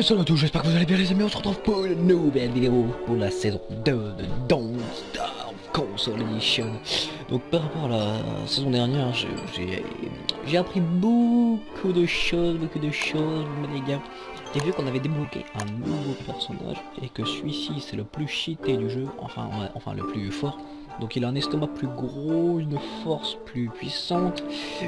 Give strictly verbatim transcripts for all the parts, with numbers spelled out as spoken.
salut à tous, j'espère que vous allez bien les amis, on se retrouve pour une nouvelle vidéo pour la saison deux de Don't Starve Consolation. Donc par rapport à la saison dernière, j'ai appris beaucoup de choses, beaucoup de choses les gars. J'ai vu qu'on avait débloqué un nouveau personnage et que celui-ci c'est le plus cheaté du jeu, enfin, ouais, enfin le plus fort. Donc il a un estomac plus gros, une force plus puissante.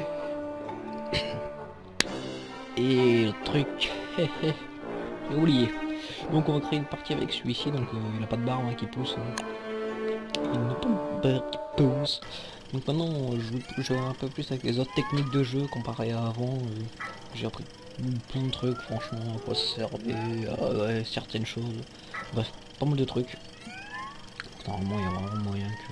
Et le truc, j'ai oublié. Donc on va créer une partie avec celui-ci, donc euh, il n'a pas de barbe hein, qui pousse. Hein. Il n'a pas de barbe qui pousse. Donc maintenant je joue un peu plus avec les autres techniques de jeu comparé à avant. Euh, j'ai appris plein de trucs, franchement, à quoi ça servait, euh, ouais, certaines choses. Bref, pas mal de trucs. Normalement il y a vraiment moyen que...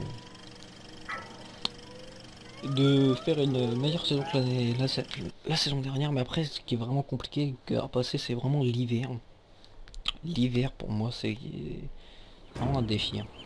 de faire une meilleure saison que la, la, la saison dernière, mais après ce qui est vraiment compliqué à passer c'est vraiment l'hiver. L'hiver pour moi c'est vraiment un défi. Hein.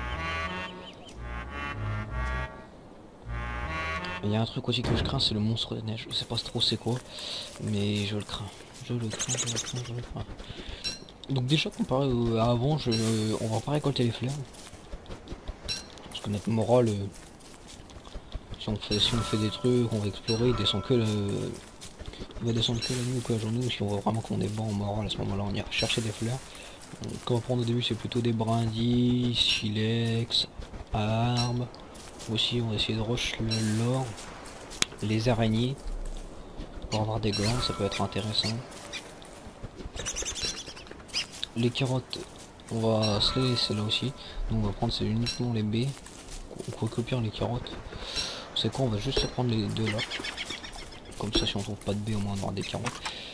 Il y a un truc aussi que je crains, c'est le monstre de neige. Je sais pas trop c'est quoi, mais je le crains. Je le crains, je le crains, je le crains. Donc déjà comparé à avant, je, on va pas récolter les fleurs. Parce que notre morale... Euh, Si on, fait, si on fait des trucs, on va explorer, il descend que le... Il va descendre que la nuit ou que la journée, ou si on voit vraiment qu'on est bon en moral, à ce moment-là on ira chercher des fleurs. Donc, comme on va prendre au début c'est plutôt des brindilles, silex, arbres. Aussi on va essayer de rush l'or, les araignées, pour avoir des glandes, ça peut être intéressant. Les carottes, on va se les laisser là aussi. Donc on va prendre c'est uniquement les baies, on récupère les carottes. C'est quoi, on va juste se prendre les deux là. Comme ça si on trouve pas de baies au moins on aura des carottes.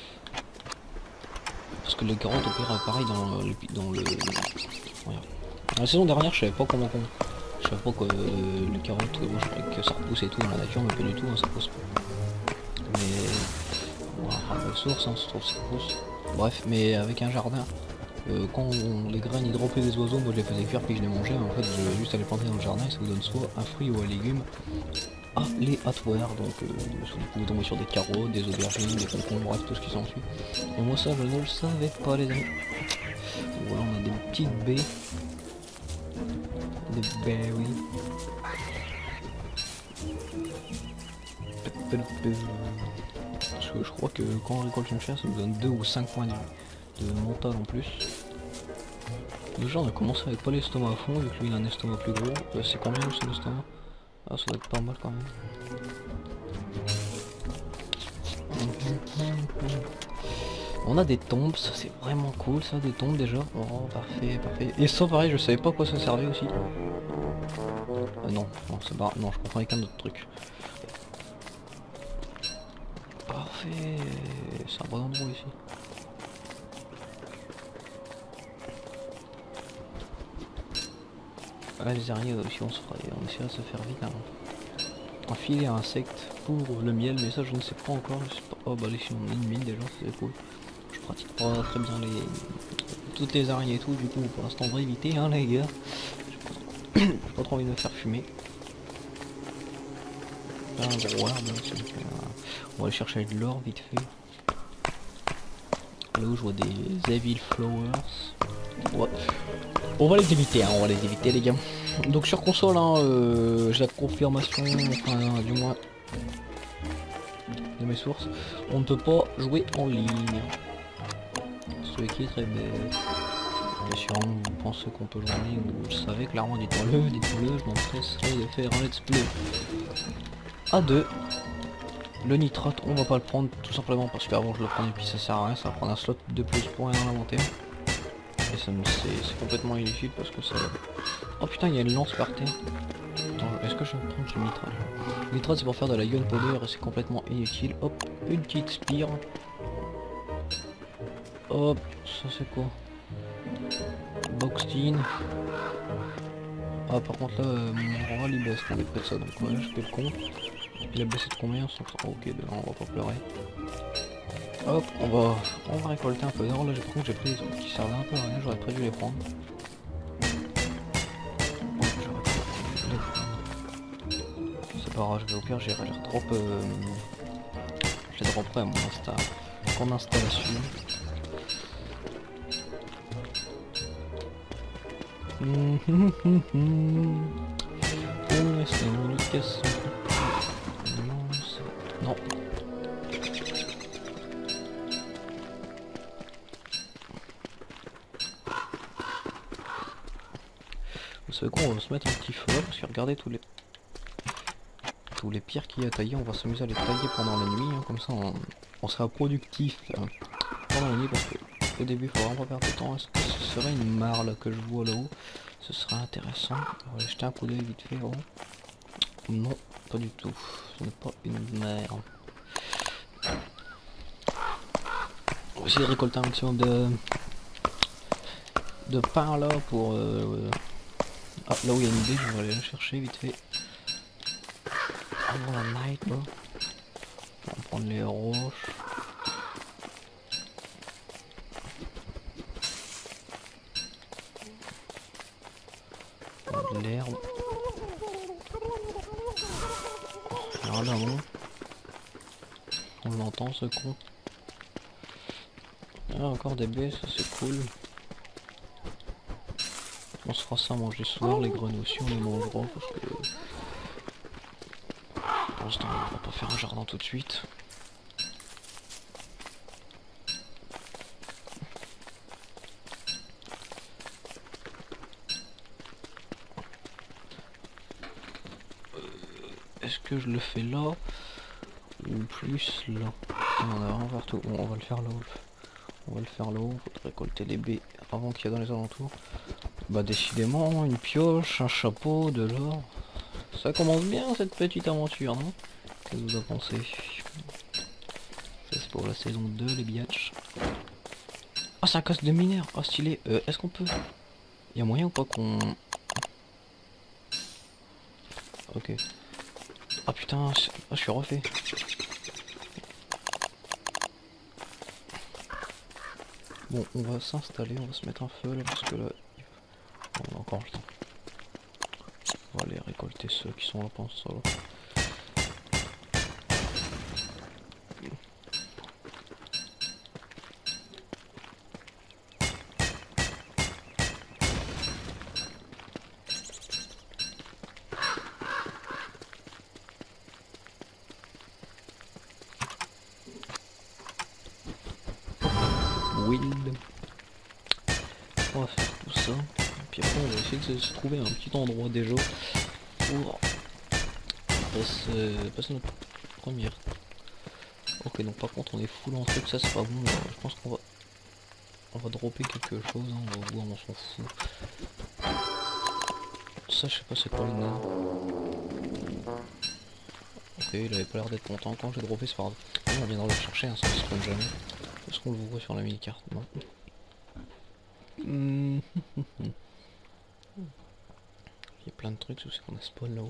Parce que les carottes au pire pareil dans le... Dans le... Voilà. La saison dernière je savais pas comment on... Je savais pas que euh, les carottes, euh, je croyais que ça repousse et tout dans la nature, mais pas du tout, hein, ça pousse pas. Mais... Voilà, à la source, hein, ça se trouve ça pousse. Bref, mais avec un jardin, euh, quand on, les graines y droppaient des oiseaux, moi je les faisais cuire puis je les mangeais, en fait je juste à les planter dans le jardin et ça vous donne soit un fruit ou un légume aléatoire, donc euh, vous pouvez tomber sur des carottes, des aubergines, des concombres, bref tout ce qui s'ensuit. Et moi ça je ne le savais pas les amis. Donc, voilà on a des petites baies. Des baies oui. Parce que je crois que quand on récolte une chair ça nous donne deux ou cinq points de, de mental en plus. Déjà on a commencé avec pas l'estomac à fond, vu que lui il a un estomac plus gros. Euh, c'est combien son estomac? Ah ça doit être pas mal quand même. On a des tombes, ça c'est vraiment cool ça, des tombes déjà. Oh parfait, parfait. Et ça pareil je savais pas à quoi ça servait aussi. Euh, non, non, c'est pas... non je comprends avec un autre truc. Parfait, c'est un bon endroit ici. Ah, les araignées aussi on se fera, on essaiera de se faire vite. Hein. Un filet à insectes pour le miel, mais ça je ne sais pas encore. Je sais pas. Oh bah les si on a une mine déjà, c'est cool. Je pratique pas très bien les toutes les araignées et tout, du coup pour l'instant on va éviter hein les gars. J'ai pas trop envie de me faire fumer. Un gros arbre, on va aller chercher de l'or vite fait. Là où je vois des Evil Flowers. Ouais. On va les éviter, hein, on va les éviter les gars. Donc sur console, hein, euh, j'ai la confirmation, enfin du moins de mes sources, on ne peut pas jouer en ligne. Ce qui est très bête. Bien sûr, vous pensez qu'on peut jouer en ligne, vous le savez clairement, dites-moi-le, dites-moi-le, je m'empresserai de faire un let's play à deux. Le nitrate, on va pas le prendre tout simplement parce qu'avant je le prenais puis ça sert à rien, ça va prendre un slot de plus pour rien dans l'inventaire. Et ça me c'est complètement illicite parce que ça... Oh putain il y a une lance par terre. Attends, est-ce que je vais prendre le nitrate? Le nitrate c'est pour faire de la gunpowder et c'est complètement inutile. Hop, une petite spire. Hop, ça c'est quoi? Boxtine. Ah par contre là euh, mon moral il baisse quand on est près de ça donc ouais je fais le compte. Il a baissé de combien? Oh, ok ben on va pas pleurer. Hop, on va, on va récolter un peu d'or. Là, j'ai par contre j'ai pris des trucs qui servaient un peu à rien, j'aurais prévu les prendre. C'est pas grave, je vais au pire, j'irai les redrop. Euh, je les dropperai à mon insta, mon installation. Hum, hum, hum, hum. Pour l'instant, le casse. Non, c'est- non. Vous savez quoi, on va se mettre un petit feu là parce que regardez tous les tous les pierres qu'il y a à tailler, on va s'amuser à les tailler pendant la nuit, hein, comme ça on, on sera productif hein, pendant la nuit parce que au début il faut vraiment pas perdre de temps. Est-ce que ce serait une mare là que je vois là-haut? Ce serait intéressant. On va aller jeter un coup d'œil vite fait. Oh. Non, pas du tout. Ce n'est pas une mer. On va essayer de récolter un maximum de de pain là pour euh... ah, là où il y a une idée, je vais aller la chercher vite fait. Avant la night là. On va prendre les roches. De l'herbe. Regarde là, bon. On l'entend ce con. Ah, encore des baies, ça c'est cool. On se fera ça à manger ce soir, les grenouilles aussi on les mangera parce que pour l'instant on va pas faire un jardin tout de suite. Euh, Est-ce que je le fais là ou plus là? On a vraiment partout. Bon, on va le faire là-haut. On va le faire là-haut. Faut récolter les baies avant qu'il y ait dans les alentours. Bah décidément, une pioche, un chapeau, de l'or. Ça commence bien cette petite aventure, non? Qu'est-ce que vous en pensez? Ça c'est pour la saison deux, les biatchs. Ah, c'est un casque de mineur. Ah, stylé. Euh, Est-ce qu'on peut... Il y a moyen ou pas qu'on... Ok. Ah putain, ah, je suis refait. Bon, on va s'installer, on va se mettre un feu là parce que là, on a encore le temps. On va aller récolter ceux qui sont là pendant ce là. Wild. On va faire tout ça. Et puis après on va essayer de se trouver un petit endroit déjà pour passer, passer notre première. Ok, donc par contre on est full en truc, ça c'est pas bon. Je pense qu'on va on va dropper quelque chose, hein. On va voir, on s'en fout. Ça je sais pas c'est quoi le nom. Ok, il avait pas l'air d'être content quand j'ai droppé, c'est pas grave. On viendra le chercher, hein, ça se spawn jamais. Est-ce qu'on le voit sur la mini-carte? Non. Il y a plein de trucs, c'est qu'on a spawn là-haut.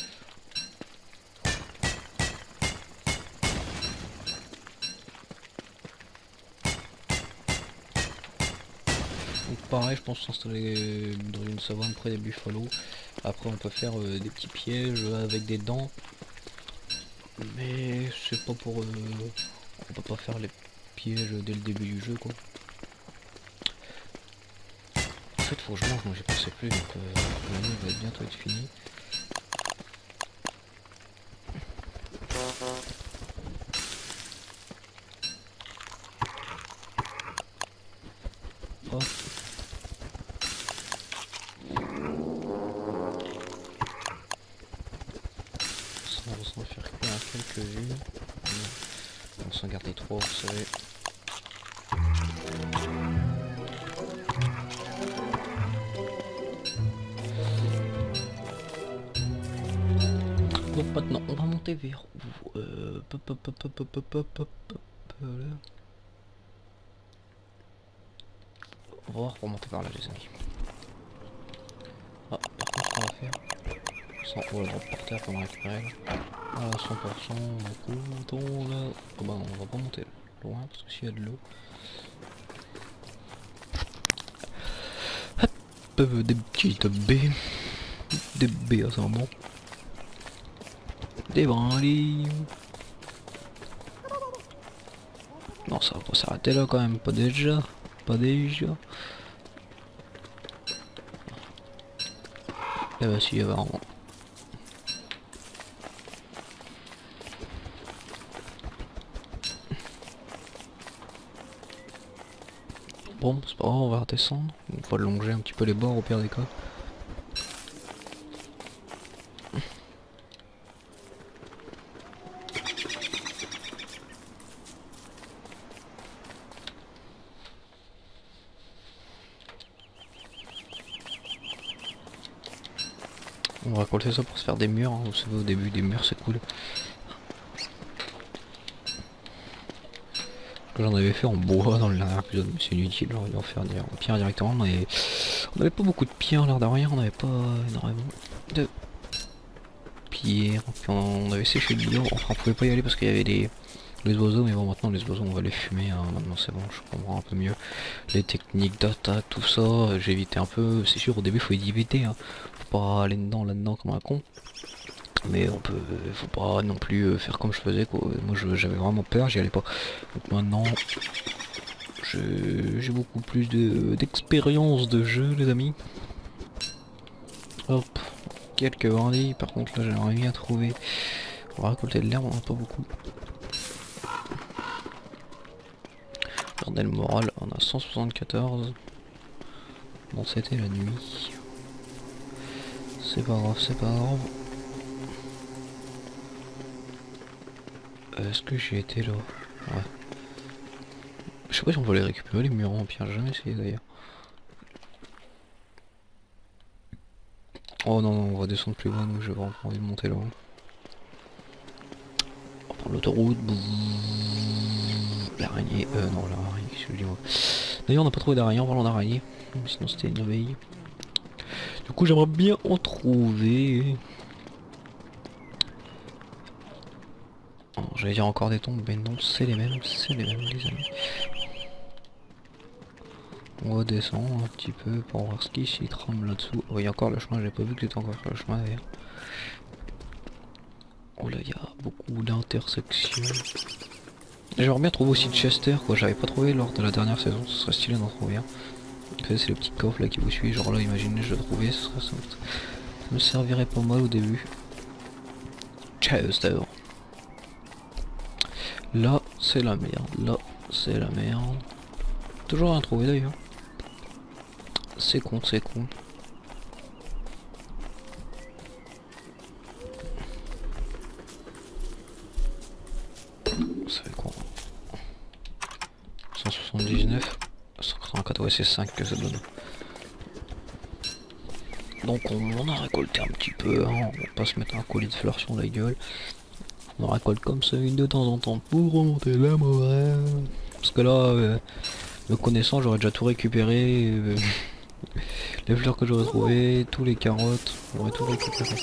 Donc pareil, je pense s'installer dans une savane près des buffalo. Après on peut faire euh, des petits pièges avec des dents. Mais c'est pas pour... Euh, on peut pas faire les pièges dès le début du jeu quoi. En fait faut que je mange, moi j'y pensais plus donc euh, la nuit va être bientôt être finie. Hop. Ça on va s'en faire cuire quelques-unes. On va s'en garder trois vous savez. Donc maintenant on va monter vers où euh, pop, pop, pop, pop, pop, pop, pop, pop, pop, là. On va voir pour monter par là les amis. Ah par contre ce qu'on va faire, sans on va le drop par terre pour le récupérer là. À cent pour cent on couton là. Oh bah non, on va pas monter loin parce que s'il y a de l'eau. Hop, des petites baies. Des baies à saumon. Des branlis. Non ça va pas s'arrêter là quand même, pas déjà. Pas déjà. Eh bah si, apparemment. Bon, c'est pas grave, on va redescendre. On va longer un petit peu les bords au pire des cas. On va récolter ça pour se faire des murs, hein. Vous savez, au début des murs c'est cool. J'en avais fait en bois dans le dernier épisode, mais c'est inutile, j'aurais dû en faire en pierre directement, mais on avait pas beaucoup de pierre l'air de rien, on avait pas énormément de pierre, puis on avait séché le bois, enfin on pouvait pas y aller parce qu'il y avait des les oiseaux, mais bon maintenant les oiseaux on va les fumer, hein. Maintenant c'est bon, je comprends un peu mieux les techniques d'attaque, tout ça, j'ai évité un peu, c'est sûr au début faut éviter, hein. Faut pas aller dedans là-dedans comme un con. Mais on peut, faut pas non plus faire comme je faisais quoi. Moi j'avais vraiment peur, j'y allais pas. Donc maintenant, j'ai beaucoup plus d'expérience de, de jeu les amis. Hop, quelques bandits, par contre là j'aimerais bien trouver. On va récolter de l'herbe, on en a pas beaucoup. Regardez le moral, on a cent soixante-quatorze. Bon c'était la nuit. C'est pas grave, c'est pas grave. Est-ce que j'ai été là? Ouais. Je sais pas si on va les récupérer les murs en pierre, j'ai jamais essayé d'ailleurs. Oh non, non, on va descendre plus loin, donc j'ai vraiment envie de monter là-haut. On va prendre l'autoroute. L'araignée, euh non, l'araignée, qu'est-ce que je dis moi. D'ailleurs on n'a pas trouvé d'araignée en parlant d'araignée, sinon c'était une abeille. Du coup j'aimerais bien en trouver. J'allais dire encore des tombes, mais non, c'est les mêmes, c'est les mêmes les amis. On va descendre un petit peu pour voir ce qui s'y trame là-dessous. Oh, il y a encore le chemin, j'ai pas vu que c'était encore sur le chemin d'ailleurs. Oh là, il y a beaucoup d'intersections. J'aimerais bien trouver aussi Chester, quoi. J'avais pas trouvé lors de la dernière saison, ce serait stylé d'en trouver un. C'est le petit coffre là qui vous suit, genre là, imaginez, je le trouvais, ce serait ça. Ça me servirait pas mal au début. Chester. Là, c'est la merde. Là, c'est la merde. Toujours rien trouvé d'ailleurs. C'est con, c'est con. Ça fait quoi? cent soixante-dix-neuf, cent quatre-vingt-quatre, ouais c'est cinq que ça donne. Donc on, on a récolté un petit peu, hein. On va pas se mettre un colis de fleurs sur la gueule. On récolte comme ça une de temps en temps pour remonter la morale. Parce que là, euh, me connaissant, j'aurais déjà tout récupéré. Euh, les fleurs que j'aurais trouvées, tous les carottes, j'aurais tout récupéré.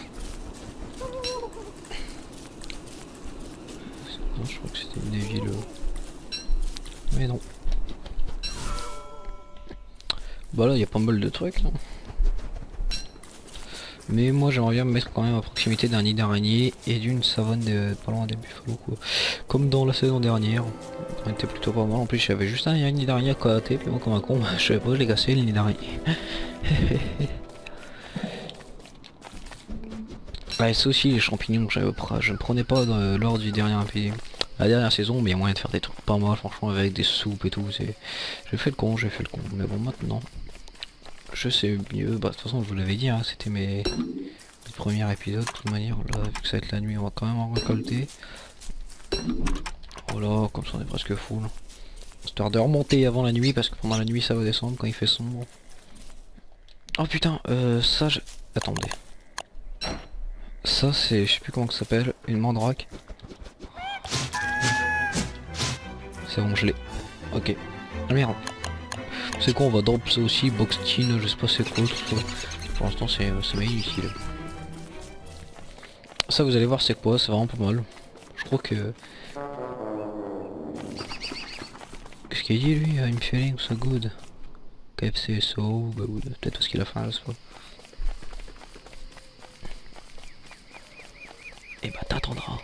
Non, je crois que c'était une des villes. Mais non. Bah là, il y a pas mal de trucs là. Mais moi j'aimerais bien me mettre quand même à proximité d'un nid d'araignée et d'une savane de pas loin des buffalo quoi. Comme dans la saison dernière. On était plutôt pas mal. En plus j'avais juste un nid d'araignée à côté, puis moi comme un con, je savais pas, je l'ai cassé le nid d'araignée. Ouais, c'est aussi les champignons, je ne prenais pas dans, lors du dernier épisode. La dernière saison, mais il y a moyen de faire des trucs pas mal franchement avec des soupes et tout. J'ai fait le con, j'ai fait le con. Mais bon maintenant. Je sais mieux, bah de toute façon je vous l'avais dit, hein, c'était mes... mes premiers épisodes de toute manière, là vu que ça va être la nuit on va quand même en récolter. Voilà, comme ça on est presque full. Histoire de remonter avant la nuit parce que pendant la nuit ça va descendre quand il fait sombre. Oh putain, euh, ça je... Attendez. Ça c'est, je sais plus comment ça s'appelle, une mandrake. C'est bon, je l'ai. Ok. Ah merde. C'est quoi, on va drop ça aussi, box tin, je sais pas c'est quoi tout ça. Pour l'instant c'est inutile. Ça vous allez voir c'est quoi, c'est vraiment pas mal. Je crois que... Qu'est-ce qu'il dit lui? I'm feeling so good. K F C so good. Peut-être parce qu'il a faim, je sais pas. Et bah t'attendras.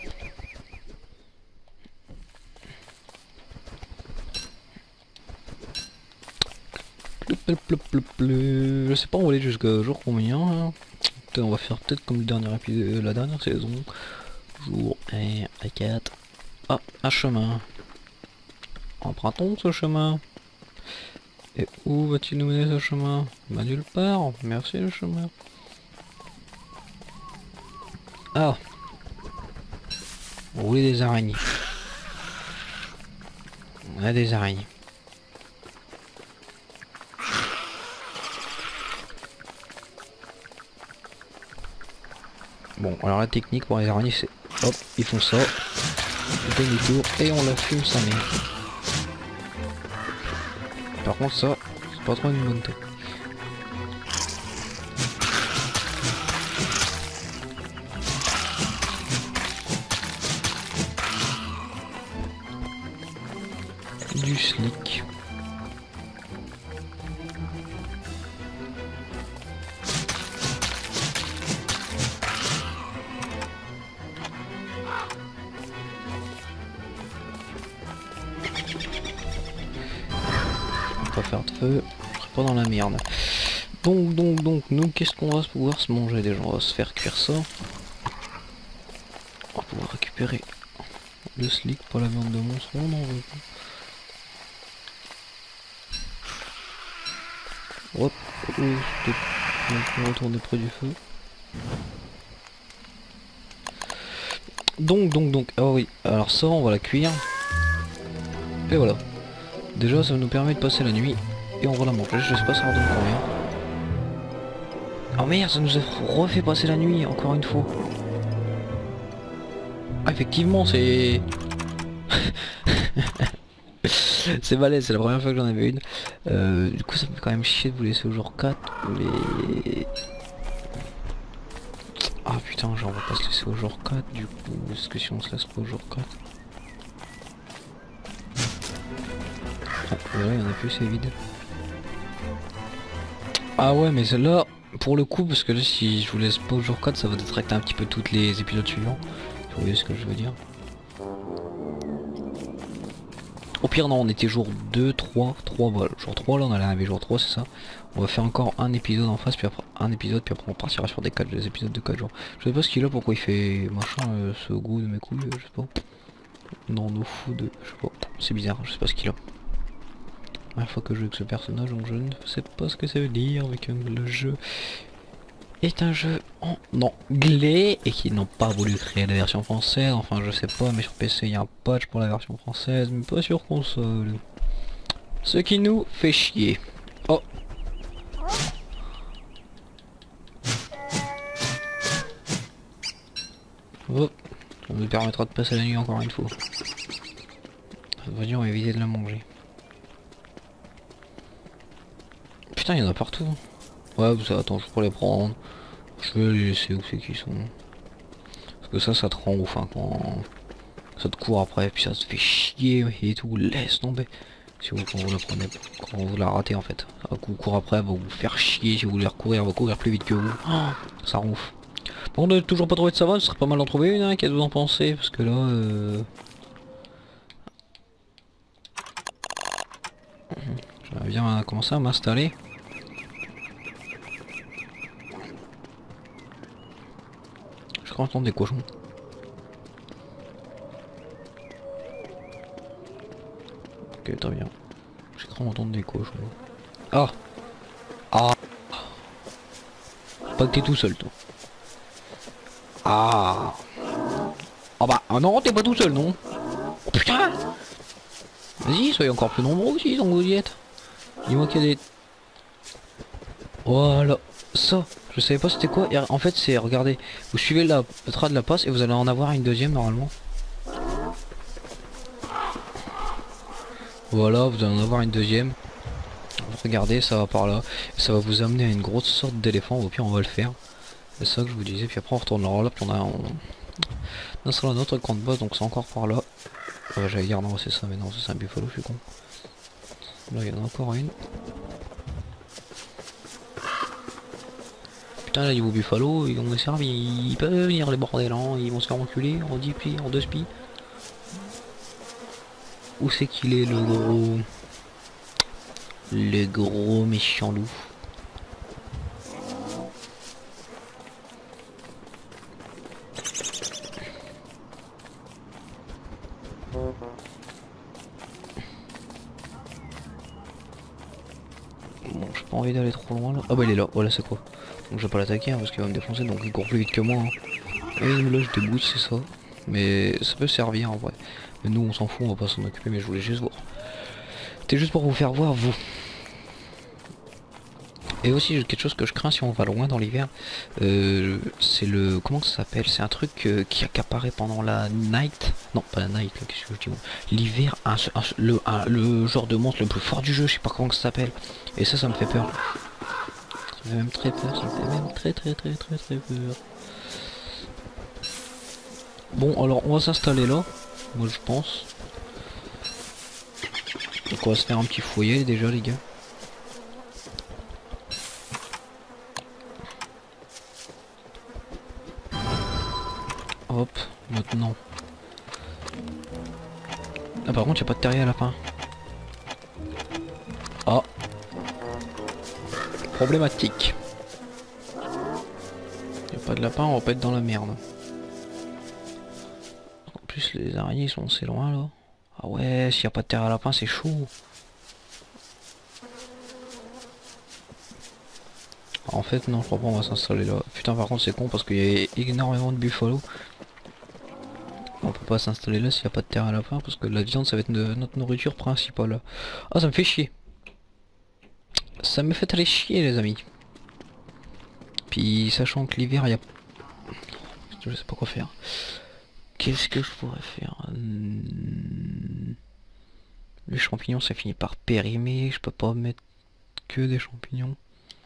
Je sais pas où aller jusqu'à jour combien hein. On va faire peut-être comme le dernier épisode, la dernière saison. Jour un à quatre. Ah, un chemin. Empruntons ce chemin. Et où va-t-il nous mener ce chemin? Bah nulle part. Merci le chemin. Ah. On voulait des araignées. On a des araignées. Bon, alors la technique pour les araignées, c'est hop, ils font ça, ils demi-tour et on la fume sa mère. Par contre, ça, c'est pas trop une bonne tête. Du slick. Pas faire de feu, je serai pas dans la merde. Donc donc donc nous qu'est-ce qu'on va pouvoir se manger déjà? On va se faire cuire ça. On va pouvoir récupérer le slick pour la viande de monstre. On en veut pas. Hop, on retourne près du feu. Donc donc donc ah oui, alors ça on va la cuire. Et voilà. Déjà ça nous permet de passer la nuit et on va la manger, je sais pas ça redonne combien. Oh merde, ça nous a refait passer la nuit encore une fois. Ah effectivement c'est... c'est balèze, c'est la première fois que j'en avais une. Euh, du coup ça me fait quand même chier de vous laisser au jour quatre, mais... Ah putain, genre on va pas se laisser au jour quatre du coup, est-ce que si on se laisse pas au jour quatre... Ah, voilà, il y en a plus, c'est vide. Ah ouais, mais celle-là, pour le coup, parce que là, si je vous laisse pas au jour quatre, ça va détracter un petit peu tous les épisodes suivants. Vous voyez ce que je veux dire? Au pire, non, on était jour deux, trois, trois, voilà. Jour trois, là, on allait arriver jour trois, c'est ça. On va faire encore un épisode en face, puis après un épisode, puis après on partira sur des, quatre, des épisodes de quatre jours. Je sais pas ce qu'il a, pourquoi il fait machin, euh, ce goût de mes couilles, je sais pas. Non, no food, je sais pas. C'est bizarre, je sais pas ce qu'il a. La fois que je joue avec ce personnage, donc je ne sais pas ce que ça veut dire, avec un, le jeu est un jeu en anglais et qu'ils n'ont pas voulu créer la version française. Enfin, je sais pas, mais sur P C il y a un patch pour la version française, mais pas sur console. Ce qui nous fait chier. Oh. Oh. Ça nous permettra de passer la nuit encore une fois. Ça veut dire on va éviter de la manger. Putain, il y en a partout. Ouais, ça, attends, je pourrais les prendre. Je vais les laisser où c'est qu'ils sont. Parce que ça, ça te rend ouf, hein, quand ça te court après, puis ça te fait chier et tout. Laisse tomber. Si vous, quand vous la prenez, quand vous la ratez en fait. Ça vous court après, va vous faire chier. Si vous voulez recourir, elle va courir plus vite que vous. Oh, ça rend ouf. Bon, on n'a toujours pas trouvé de savane, ce serait pas mal d'en trouver une, hein, qu'est-ce que vous en pensez? Parce que là, euh... j'aimerais bien commencer à m'installer. Je crois entendre des cochons. Ok, très bien. J'ai cru entendre des cochons. Ah. Ah. Pas que t'es tout seul, toi. Ah. Ah bah, ah non, t'es pas tout seul, non. Oh putain. Vas-y, soyez encore plus nombreux aussi, donc vous y êtes. Dis-moi qu'il y a des... Voilà. Ça, je savais pas c'était quoi. Et en fait, c'est, regardez, vous suivez la trace de la passe et vous allez en avoir une deuxième normalement. Voilà, vous allez en avoir une deuxième. Regardez, ça va par là. Ça va vous amener à une grosse sorte d'éléphant. Au pire, on va le faire. C'est ça que je vous disais. Puis après, on retournera là. Puis on a, on, on sera là notre grande boss. Donc c'est encore par là. Ouais, j'allais dire non, c'est ça, mais non, c'est un buffalo, je suis con. Là, il y en a encore une. Putain, là, niveau buffalo, ils ont servi. Ils peuvent venir les bordels, hein. Ils vont se faire enculer en dix pieds, en deux spies. Où c'est qu'il est le gros... Le gros méchant loup? pas envie d'aller trop loin là. Ah bah il est là, voilà c'est quoi. Donc je vais pas l'attaquer hein, parce qu'il va me défoncer, donc il court plus vite que moi. Hein. Et là je déboute, c'est ça. Mais ça peut servir en vrai. Mais nous on s'en fout, on va pas s'en occuper, mais je voulais juste voir. C'était juste pour vous faire voir vous. Et aussi quelque chose que je crains si on va loin dans l'hiver, euh, c'est le... comment ça s'appelle? C'est un truc euh, qui, qui apparaît pendant la night. Non pas la night, qu'est-ce que je dis? L'hiver, un, un, le, un, le genre de monstre le plus fort du jeu, je sais pas comment ça s'appelle. Et ça ça me fait peur. Ça me fait même très peur, ça me fait même très très très très très peur. Bon alors on va s'installer là, moi je pense. Donc on va se faire un petit foyer déjà les gars. Hop, maintenant. Ah par contre y'a pas de terrier à lapin. Ah. Problématique. Y'a pas de lapin, on va pas être dans la merde. En plus les araignées sont assez loin là. Ah ouais, s'il y a pas de terre à lapin c'est chaud. En fait non, je crois pas on va s'installer là. Putain par contre c'est con parce qu'il y a énormément de buffalo. On peut pas s'installer là s'il y a pas de terre à lapin parce que la viande ça va être de notre nourriture principale. Ah ça me fait chier. Ça me fait aller chier les amis. Puis sachant que l'hiver il y a... Je sais pas quoi faire. Qu'est-ce que je pourrais faire? Les champignons ça finit par périmer. Je peux pas mettre que des champignons.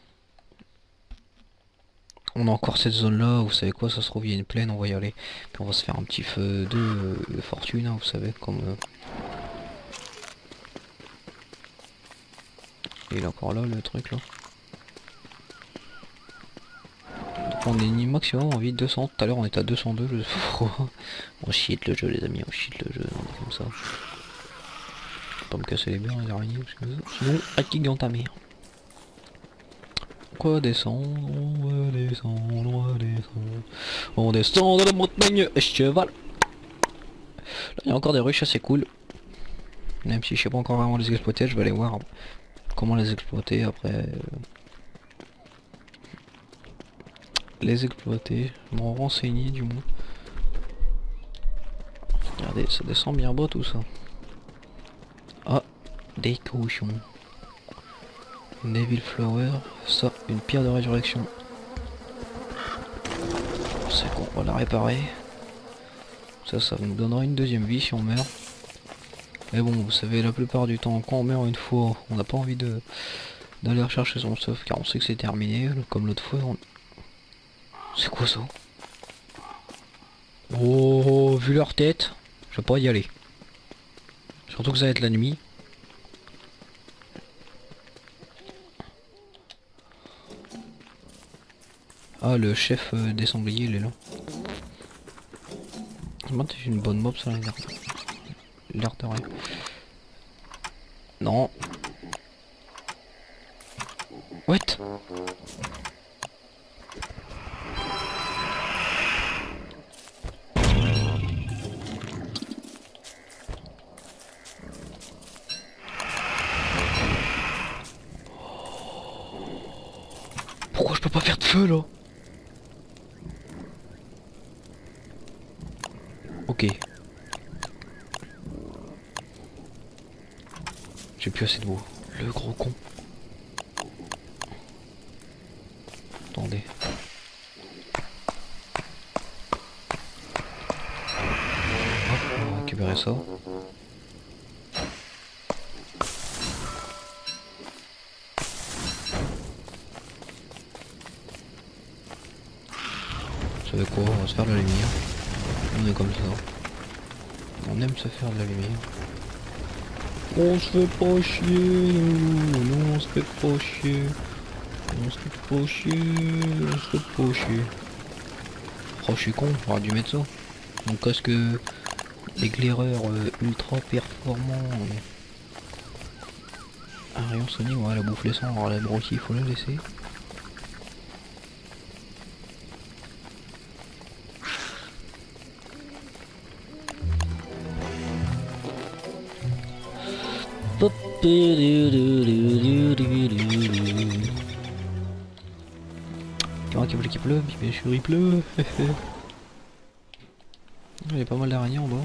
On a encore cette zone là, vous savez quoi, ça se trouve il y a une plaine, on va y aller. Puis on va se faire un petit feu de, euh, de fortune, hein, vous savez, comme... Euh... Il est encore là le truc là. Donc on est ni maximum en vie deux cents, tout à l'heure on était à deux cent deux, je sais pas pourquoi. On cheat le jeu les amis, on cheat le jeu, on est comme ça. Je vais pas me casser les biens les araignées, parce que sinon, active dans ta mère. On va descendre, on va descendre, on va descendre. On descend dans la montagne à cheval. Là il y a encore des ruches assez cool. Même si je sais pas encore vraiment les exploiter, je vais aller voir comment les exploiter après. Euh... Les exploiter, m'en renseigner du moins. Regardez, ça descend bien bas tout ça. Ah, des cochons. Neville Flower, ça, une pierre de résurrection. C'est qu'on va la réparer. Ça, ça nous donnera une deuxième vie si on meurt. Mais bon, vous savez, la plupart du temps, quand on meurt une fois, on n'a pas envie de d'aller rechercher son stuff, car on sait que c'est terminé, comme l'autre fois. On... C'est quoi ça? Oh, vu leur tête, je vais pas y aller. Surtout que ça va être la nuit. Ah, le chef euh, des sangliers, il est là. Moi, t'es une bonne mob, ça, l'air de rien. Non. What? Pourquoi je peux pas faire de feu là? Ok. J'ai plus assez de bois. Le gros con. Attendez. Hop, on va récupérer ça. Vous savez quoi, on va se faire de la lumière. On est comme ça. On aime se faire de la lumière. On se fait pas chier, nous, non, on se fait pas chier. On se fait pas chier, on se fait pas chier. Oh, je suis con, j'aurais dû mettre ça. Mon casque éclaireur euh, ultra performant. Un rayon Sony, ouais, la bouffe les sangs, alors la broquille, il faut la laisser. possible qu'il pleuve, bien sûr il pleut. Il y a pas mal d'araignées en bas.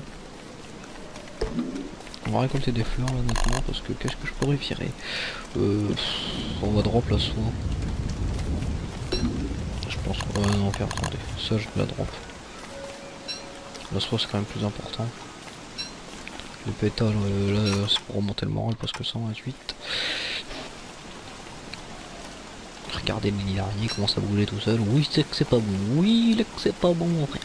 On va récolter des fleurs là notamment parce que qu'est-ce que je pourrais virer euh, On va drop la soie. Je pense qu'on va en faire, attendez, ça je la drop. La soie c'est quand même plus important. Les pétales euh, là c'est pour remonter le moral parce que cent vingt-huit. Regardez le mini araignée commence à bouger tout seul. Oui c'est que c'est pas bon. Oui que c'est pas bon après.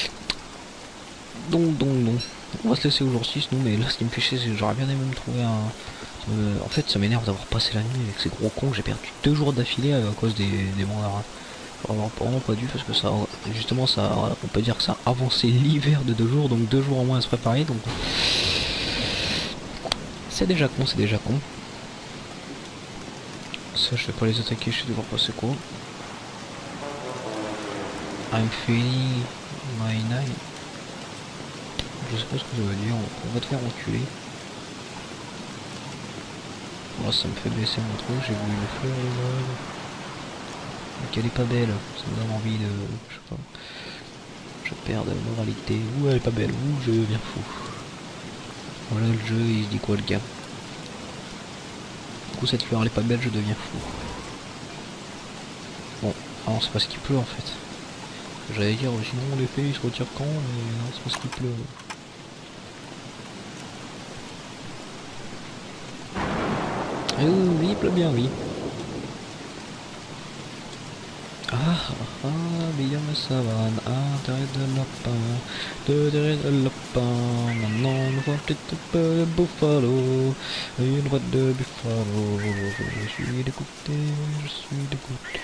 Donc donc donc. On va se laisser au jour six nous, mais là ce qui me fait chier c'est que j'aurais bien aimé me trouver un... Euh, en fait ça m'énerve d'avoir passé la nuit avec ces gros cons. J'ai perdu deux jours d'affilée à cause des, des mandarins. Alors vraiment pas dû parce que ça justement ça on peut dire que ça a avancé l'hiver de deux jours, donc deux jours en moins à se préparer, donc c'est déjà con, c'est déjà con. Ça je vais pas les attaquer, je sais devoir passer quoi. I'm feeling my night. Je sais pas ce que ça veut dire, on va te faire enculer. Moi ça me fait baisser mon truc, j'ai vu une fleur là. Donc elle est pas belle, ça me donne envie de... je sais pas. Je perds de moralité. Ouh elle est pas belle, ouh je deviens fou. Voilà le jeu, il se dit quoi le gars. Du coup cette fleur elle est pas belle, je deviens fou. Bon, alors c'est parce qu'il pleut en fait. J'allais dire sinon l'effet il se retire quand, mais non c'est parce qu'il pleut. Et oui, il pleut bien, oui. Ah, ah, bien ma savane, ah, derrière de lapin, de derrière de lapin, maintenant on voit peut-être un peu de buffalo, une voix de buffalo, je suis dégoûté, je suis dégoûté.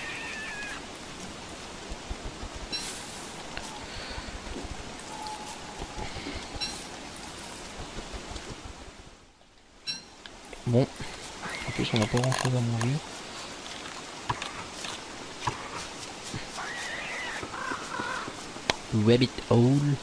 Bon, en plus on n'a pas grand chose à manger. Rabbit hole.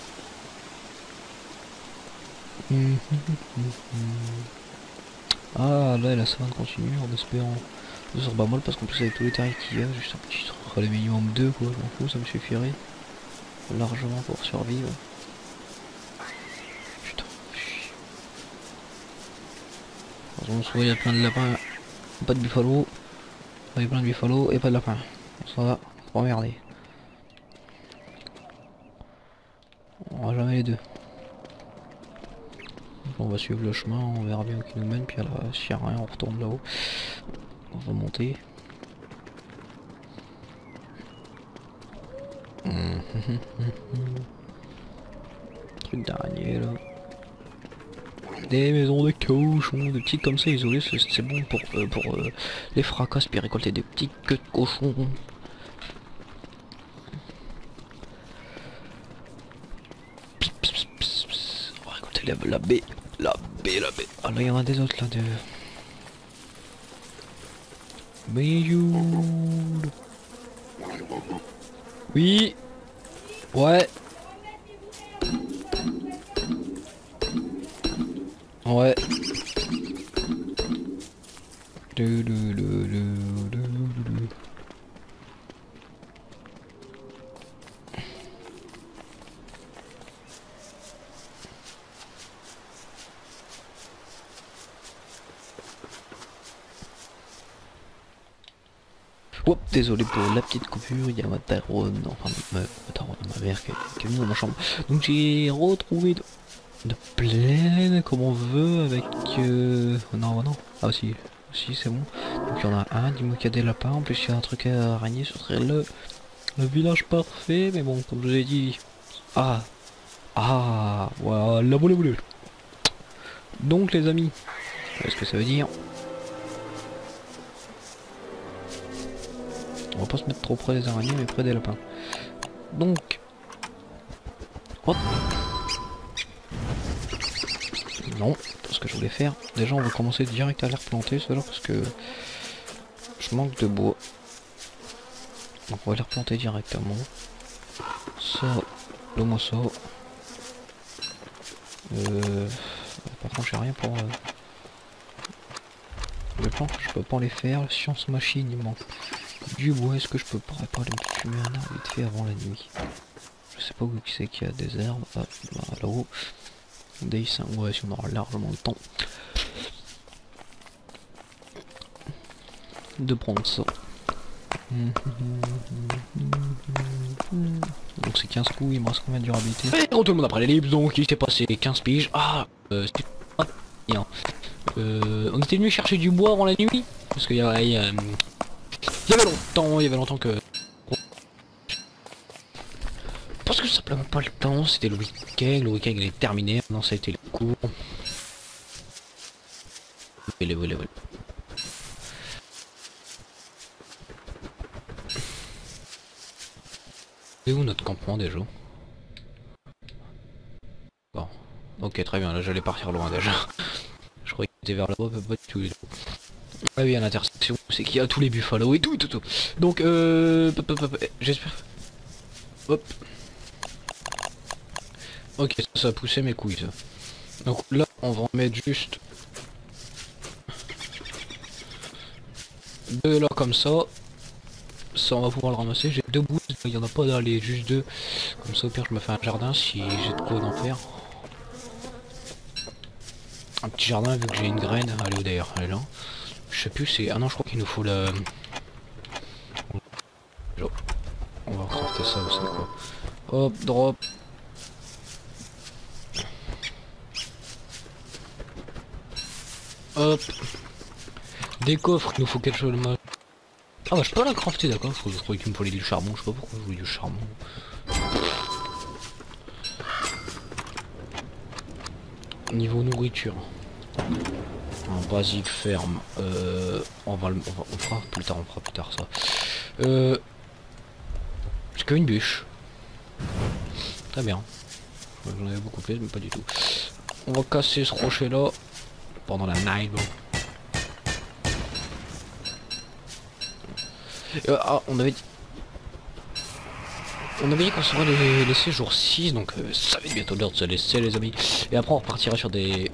Ah là la savane continue en espérant deux sur Bamol parce qu'en plus avec tous les tarifs qu'il y a, juste un petit truc les minimum deux quoi, je m'en fous, ça me suffirait largement pour survivre. Putain. On se voit il y a plein de lapins, pas de buffalo, il y a plein de buffalo et pas de lapins. Ça va, faut regarder. On aura jamais les deux. On va suivre le chemin, on verra bien où il nous mène, puis là, s'il n'y a rien, on retourne là-haut. On va monter. Truc d'araignée là. Des maisons de cochons, des petits comme ça isolés, c'est bon pour, euh, pour euh, les fracasses, puis récolter des petites queues de cochons. On va récolter la, la baie, la baie, la baie. Ah là il y en a des autres là de... Mayou. Oui. Ouais. Ouais. Du, du, du, du, du, du. Oups, désolé pour la petite coupure, il y a ma daronne, enfin ma, ma daronne, ma mère qui, qui est venue dans ma chambre. Donc j'ai retrouvé de, de pleine comme on veut avec... Euh... Non, non, ah si, si c'est bon. Donc il y en a un, dis-moi qu'il y a des lapins, en plus il y a un truc à araignée, ce serait le, le village parfait, mais bon, comme je vous ai dit... Ah, ah, voilà, la boule boule. Donc les amis, qu'est-ce que ça veut dire? On va pas se mettre trop près des araignées mais près des lapins. Donc hop. Non, ce que je voulais faire. Déjà on va commencer direct à les replanter ceux-là parce que je manque de bois. Donc on va les replanter directement. Ça, le moi ça. Euh, par contre j'ai rien pour... Euh, les plantes je peux pas les faire. Science machine il manque. du bois. Est-ce que je peux pas réparer une petite fumer un arbre vite fait avant la nuit? Je sais pas où c'est qu'il y a des herbes. Ah, là-haut. Day cinq, ouais, si on aura largement le temps de prendre ça. Donc c'est quinze coups, il me reste combien de durabilité? Et tout le monde après les libres, donc il s'est passé quinze piges. Ah, euh, c'était pas bien. Euh, on était venu chercher du bois avant la nuit. Parce qu'il y, a, il y, a, il y avait longtemps, il y avait longtemps que... Parce que simplement pas le temps, c'était le week-end, le week-end il est terminé, maintenant ça a été le cours. Level, level, level. Et où notre campement déjà? Bon, ok très bien, là j'allais partir loin déjà. Je croyais qu'il était vers là-bas, pas du tout. Ah oui, à l'intersection, c'est qu'il y a tous les buffalos et tout, tout, tout. Donc euh... j'espère... Hop. Ok, ça, ça a poussé mes couilles ça. Donc là, on va en mettre juste... deux là comme ça. Ça on va pouvoir le ramasser. J'ai deux boosts, il n'y en a pas d'aller, juste deux. Comme ça au pire je me fais un jardin si j'ai de quoi d'en faire. Un petit jardin vu que j'ai une graine. Elle est où d'ailleurs? Elle est là. Je sais plus c'est... Ah non je crois qu'il nous faut la... On va crafter ça aussi quoi. Hop, drop. Hop. Des coffres, il nous faut quelque chose de mal. Ah bah je peux la crafter d'accord, je croyais qu'il me fallait du charbon, je sais pas pourquoi je voulais du charbon. Niveau nourriture. Un basique ferme. Euh, on va le. On, va, on fera plus tard, on fera plus tard ça. Euh. C'est qu'une bûche. Très bien. J'en avais beaucoup plus, mais pas du tout. On va casser ce rocher là pendant la night. Euh, ah, on avait dit... On avait dit qu'on serait les laisser jour six, donc euh, ça va être bientôt l'heure de se laisser les amis. Et après on repartira sur des...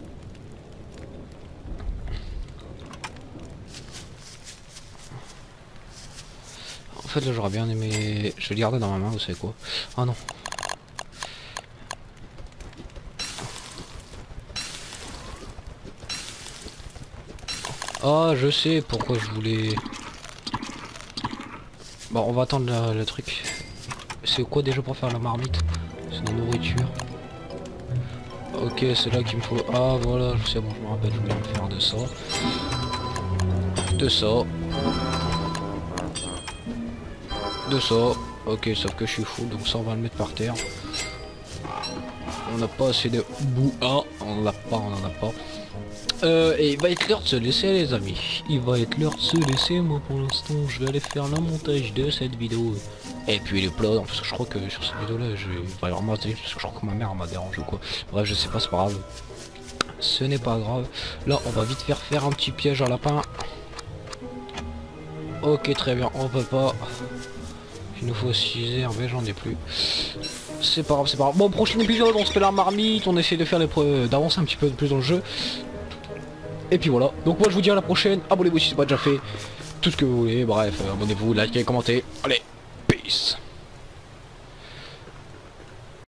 En fait là j'aurais bien aimé... Je vais le garder dans ma main, vous savez quoi? Ah non. Ah je sais pourquoi je voulais... Bon on va attendre le, le truc. C'est quoi déjà pour faire la marmite? C'est la nourriture. Ok c'est là qu'il me faut... Ah voilà je sais bon je me rappelle je voulais me faire de ça. De ça. De ça. Ok sauf que je suis fou donc ça on va le mettre par terre. On n'a pas assez de boue. Ah on l'a pas, on en a pas. Euh, et il va être l'heure de se laisser les amis. Il va être l'heure de se laisser. Moi pour l'instant je vais aller faire le montage de cette vidéo. Et puis les plots, parce que je crois que sur cette vidéo là je vais vraiment parce que je crois que ma mère m'a dérangé ou quoi. Bref je sais pas, c'est pas grave. Ce n'est pas grave. Là on va vite faire faire un petit piège à lapin. Ok très bien, on peut pas. Il nous faut six herbes mais j'en ai plus. C'est pas grave, c'est pas grave. Bon prochain épisode on se fait la marmite, on essaie de faire les preuves, d'avancer un petit peu plus dans le jeu. Et puis voilà, donc moi je vous dis à la prochaine, abonnez-vous si c'est pas déjà fait, tout ce que vous voulez, bref, abonnez-vous, likez, commentez, allez, peace.